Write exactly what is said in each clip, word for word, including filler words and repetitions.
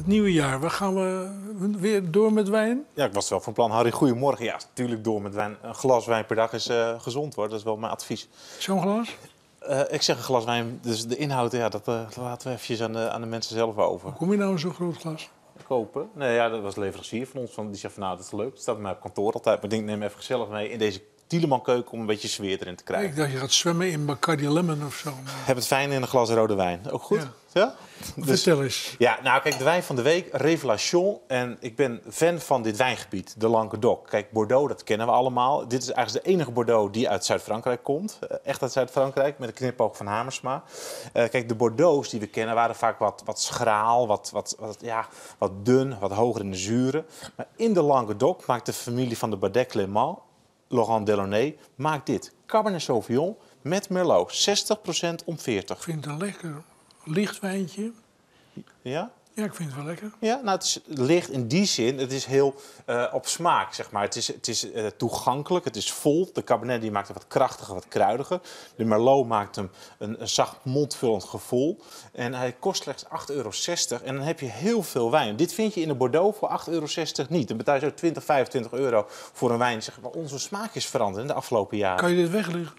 Het nieuwe jaar, waar gaan we weer door met wijn? Ja, ik was wel van plan. Harry, goedemorgen. Ja, natuurlijk door met wijn. Een glas wijn per dag is uh, gezond, hoor. Dat is wel mijn advies. Zo'n glas? Uh, ik zeg een glas wijn, dus de inhoud, ja, dat uh, laten we eventjes aan de, aan de mensen zelf over. Hoe kom je nou in zo'n groot glas? Kopen? Nee, ja, dat was een leverancier van ons. Van, die zei van, nou, dat is leuk. Het staat bij mij op kantoor altijd. Maar ik denk, neem even gezellig mee in deze Tieleman keuken om een beetje sfeer erin te krijgen. Ik dacht, je gaat zwemmen in Bacardi Lemon of zo. Maar... Heb het fijn in een glas rode wijn. Ook goed? Ja? ja? Dus, Vertel eens. Ja, nou kijk, de wijn van de week, Révélation. En ik ben fan van dit wijngebied, de Languedoc. Kijk, Bordeaux, dat kennen we allemaal. Dit is eigenlijk de enige Bordeaux die uit Zuid-Frankrijk komt. Echt uit Zuid-Frankrijk, met een knipoog van Hamersma. Uh, kijk, de Bordeaux's die we kennen waren vaak wat, wat schraal, wat, wat, wat, ja, wat dun, wat hoger in de zuren. Maar in de Languedoc maakt de familie van de Bardet-Clément, Laurent Delaunay, maakt dit. Cabernet Sauvignon met Merlot. zestig procent om veertig. Ik vind het een lekker licht wijntje. Ja? Ja, ik vind het wel lekker. Ja, nou, het is licht in die zin. Het is heel uh, op smaak, zeg maar. Het is, het is uh, toegankelijk, het is vol. De Cabernet die maakt hem wat krachtiger, wat kruidiger. De Merlot maakt hem een, een zacht mondvullend gevoel. En hij kost slechts acht euro zestig. En dan heb je heel veel wijn. Dit vind je in de Bordeaux voor acht euro zestig niet. Dan betaal je zo twintig, vijfentwintig euro voor een wijn. Zeg, waar onze smaak is veranderd in de afgelopen jaren. Kan je dit wegleggen?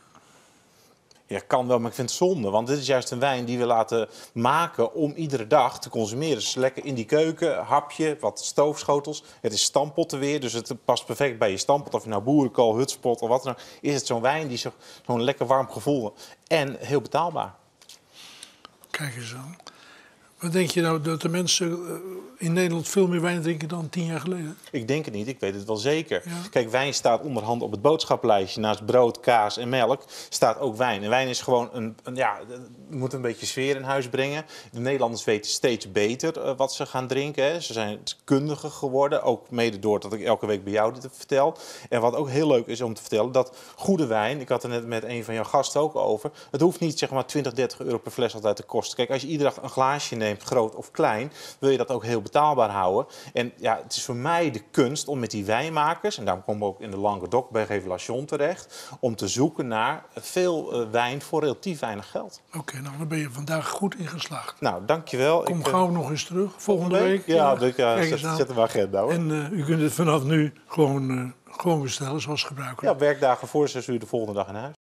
Ja, kan wel, maar ik vind het zonde. Want dit is juist een wijn die we laten maken om iedere dag te consumeren. Dus lekker in die keuken, hapje, wat stoofschotels. Het is stamppotten weer, dus het past perfect bij je stampot. Of je nou boerenkool, hutspot of wat dan ook. Is het zo'n wijn die zo'n zo lekker warm gevoel en heel betaalbaar. Kijk eens aan. Wat denk je nou dat de mensen in Nederland veel meer wijn drinken dan tien jaar geleden? Ik denk het niet, ik weet het wel zeker. Ja. Kijk, wijn staat onderhand op het boodschappenlijstje. Naast brood, kaas en melk staat ook wijn. En wijn is gewoon een, een ja, je moet een beetje sfeer in huis brengen. De Nederlanders weten steeds beter uh, wat ze gaan drinken. Hè. Ze zijn kundiger geworden, ook mede doordat ik elke week bij jou dit vertel. En wat ook heel leuk is om te vertellen, dat goede wijn, ik had er net met een van jouw gasten ook over, het hoeft niet zeg maar twintig, dertig euro per fles altijd te kosten. Kijk, als je iedere dag een glaasje neemt, groot of klein, wil je dat ook heel betaalbaar houden. En ja, het is voor mij de kunst om met die wijnmakers, en daarom komen we ook in de Languedoc bij Révélation terecht, om te zoeken naar veel uh, wijn voor relatief weinig geld. Oké, okay, nou dan ben je vandaag goed in geslaagd. Nou, dankjewel. Kom ik, gauw uh, nog eens terug, volgende week. week. Ja, ik ja, zet, zet hem agenda hoor. En uh, u kunt het vanaf nu gewoon, uh, gewoon bestellen zoals gebruikelijk. Ja, werkdagen voor zes uur de volgende dag in huis.